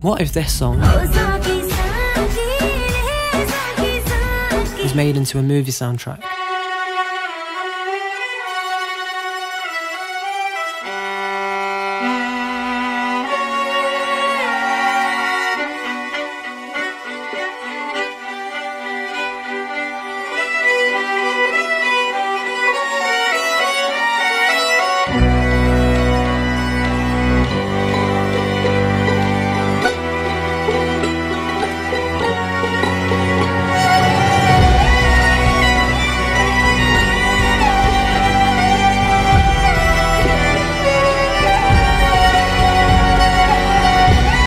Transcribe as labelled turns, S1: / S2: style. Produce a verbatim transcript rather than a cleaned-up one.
S1: What if this song was made into a movie soundtrack?